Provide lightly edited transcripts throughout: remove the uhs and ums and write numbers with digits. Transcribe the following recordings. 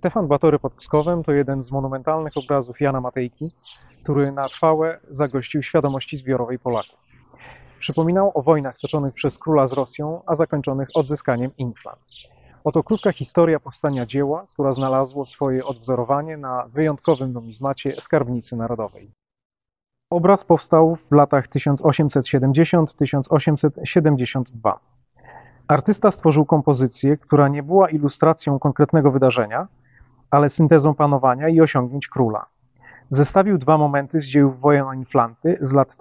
Stefan Batory pod Pskowem to jeden z monumentalnych obrazów Jana Matejki, który na trwałe zagościł w świadomości zbiorowej Polaków. Przypominał o wojnach toczonych przez króla z Rosją, a zakończonych odzyskaniem Inflant. Oto krótka historia powstania dzieła, która znalazło swoje odwzorowanie na wyjątkowym numizmacie Skarbnicy Narodowej. Obraz powstał w latach 1870–1872. Artysta stworzył kompozycję, która nie była ilustracją konkretnego wydarzenia, ale syntezą panowania i osiągnięć króla. Zestawił dwa momenty z dziejów wojen o Inflanty z lat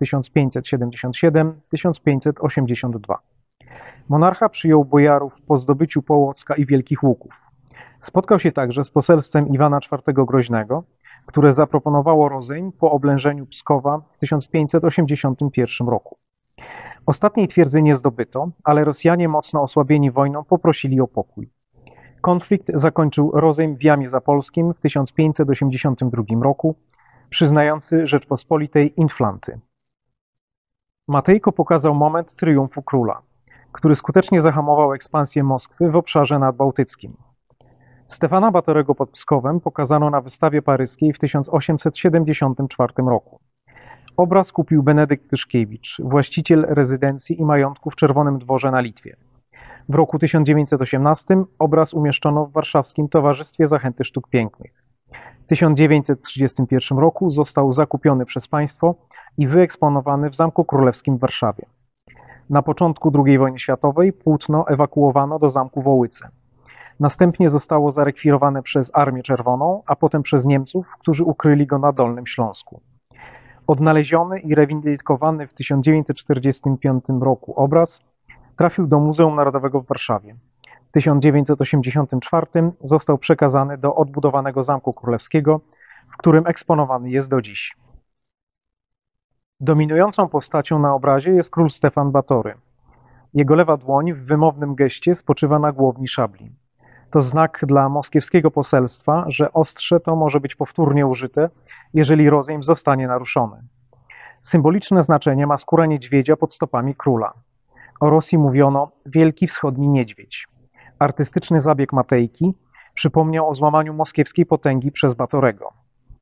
1577–1582. Monarcha przyjął bojarów po zdobyciu Połocka i Wielkich Łupów. Spotkał się także z poselstwem Iwana IV Groźnego, które zaproponowało rozejm po oblężeniu Pskowa w 1581 roku. Ostatniej twierdzy nie zdobyto, ale Rosjanie, mocno osłabieni wojną, poprosili o pokój. Konflikt zakończył rozejm w Jamie Zapolskim w 1582 roku, przyznający Rzeczpospolitej Inflanty. Matejko pokazał moment triumfu króla, który skutecznie zahamował ekspansję Moskwy w obszarze nadbałtyckim. Stefana Batorego pod Pskowem pokazano na wystawie paryskiej w 1874 roku. Obraz kupił Benedykt Tyszkiewicz, właściciel rezydencji i majątku w Czerwonym Dworze na Litwie. W roku 1918 obraz umieszczono w Warszawskim Towarzystwie Zachęty Sztuk Pięknych. W 1931 roku został zakupiony przez państwo i wyeksponowany w Zamku Królewskim w Warszawie. Na początku II wojny światowej płótno ewakuowano do zamku w Wołyce. Następnie zostało zarekwirowane przez Armię Czerwoną, a potem przez Niemców, którzy ukryli go na Dolnym Śląsku. Odnaleziony i rewindykowany w 1945 roku obraz trafił do Muzeum Narodowego w Warszawie. W 1984 został przekazany do odbudowanego Zamku Królewskiego, w którym eksponowany jest do dziś. Dominującą postacią na obrazie jest król Stefan Batory. Jego lewa dłoń w wymownym geście spoczywa na głowni szabli. To znak dla moskiewskiego poselstwa, że ostrze to może być powtórnie użyte, jeżeli rozejm zostanie naruszony. Symboliczne znaczenie ma skóra niedźwiedzia pod stopami króla. O Rosji mówiono Wielki Wschodni Niedźwiedź. Artystyczny zabieg Matejki przypomniał o złamaniu moskiewskiej potęgi przez Batorego.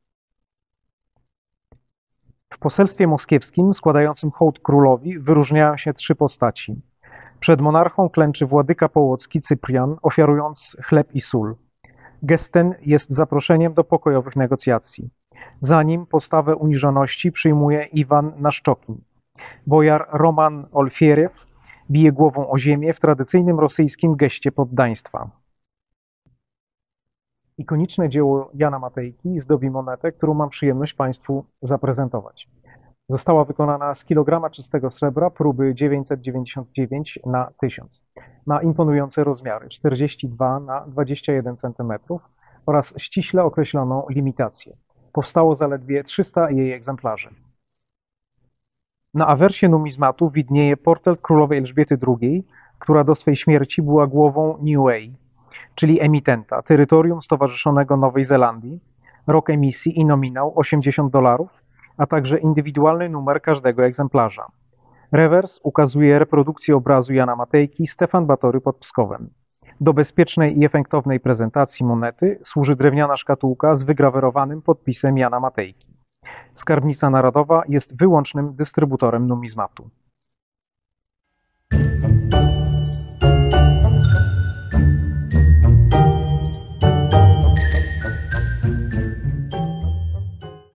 W poselstwie moskiewskim składającym hołd królowi wyróżniają się trzy postaci. Przed monarchą klęczy władyka połocki Cyprian, ofiarując chleb i sól. Gest ten jest zaproszeniem do pokojowych negocjacji. Za nim postawę uniżoności przyjmuje Iwan Naszczokin. Bojar Roman Olfieriew bije głową o ziemię w tradycyjnym rosyjskim geście poddaństwa. Ikoniczne dzieło Jana Matejki zdobi monetę, którą mam przyjemność Państwu zaprezentować. Została wykonana z kilograma czystego srebra próby 999 na 1000. Ma imponujące rozmiary 42 na 21 cm oraz ściśle określoną limitację. Powstało zaledwie 300 jej egzemplarzy. Na awersie numizmatu widnieje portret królowej Elżbiety II, która do swej śmierci była głową Niue, czyli emitenta, terytorium stowarzyszonego Nowej Zelandii, rok emisji i nominał $80, a także indywidualny numer każdego egzemplarza. Rewers ukazuje reprodukcję obrazu Jana Matejki Stefan Batory pod Pskowem. Do bezpiecznej i efektownej prezentacji monety służy drewniana szkatułka z wygrawerowanym podpisem Jana Matejki. Skarbnica Narodowa jest wyłącznym dystrybutorem numizmatu.